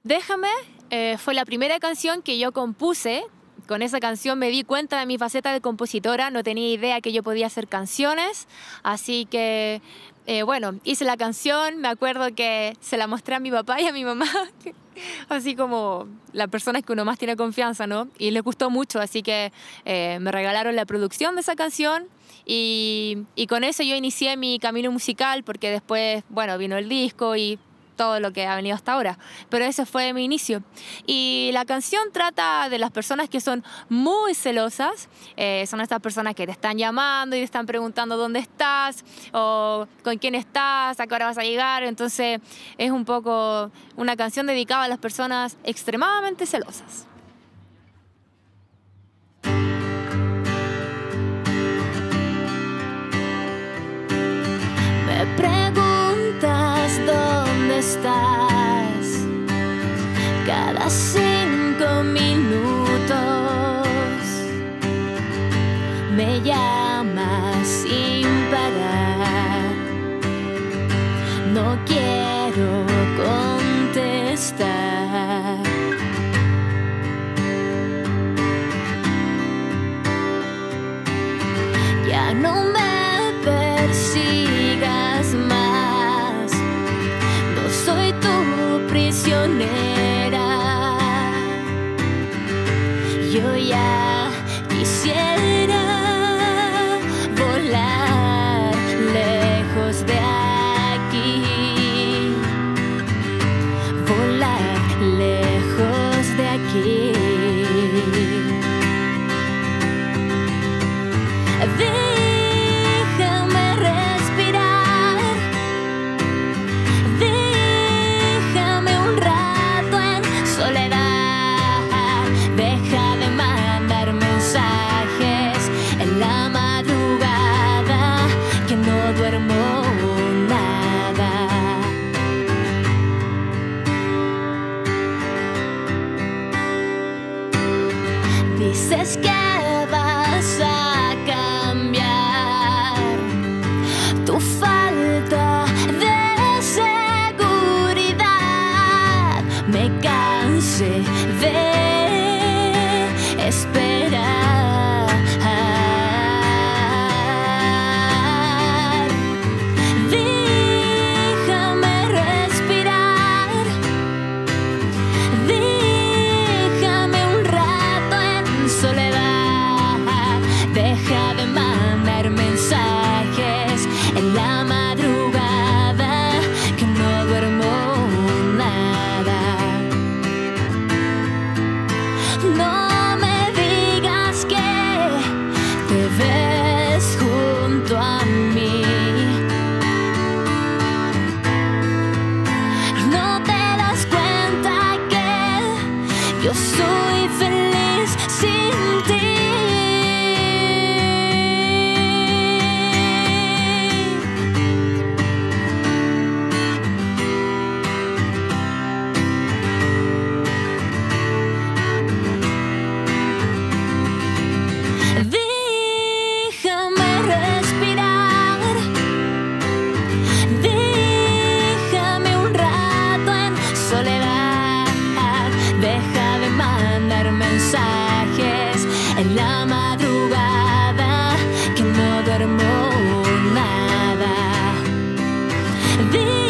Déjame fue la primera canción que yo compuse. Con esa canción me di cuenta de mi faceta de compositora, no tenía idea que yo podía hacer canciones, así que, bueno, hice la canción, me acuerdo que se la mostré a mi papá y a mi mamá, así como las personas que uno más tiene confianza, ¿no? Y les gustó mucho, así que me regalaron la producción de esa canción y con eso yo inicié mi camino musical, porque después, bueno, vino el disco y todo lo que ha venido hasta ahora, pero ese fue mi inicio. Y la canción trata de las personas que son muy celosas, son estas personas que te están llamando y te están preguntando dónde estás, o con quién estás, a qué hora vas a llegar. Entonces es un poco una canción dedicada a las personas extremadamente celosas. Me preguntas dónde estás cada 5 minutos, me llamas sin parar, no quiero contestar. Ya no me persigas más, no soy tu prisionera. Yo ya quisiera volar lejos de aquí, volar lejos de aquí. Déjame respirar, déjame un rato en soledad, deja de mandar mensajes en la madrugada, que no duermo nada. Dices que vas a cambiar, tu falta de seguridad, me cansé de esperar. Déjame respirar, déjame un rato en soledad, deja de mandar mensajes en la madrugada, que no duermo nada. No me digas que te ves junto a mí, no te das cuenta que yo soy feliz sin ti. Déjame respirar, déjame un rato en soledad, deja de mandar mensajes en la madrugada, que no duermo nada.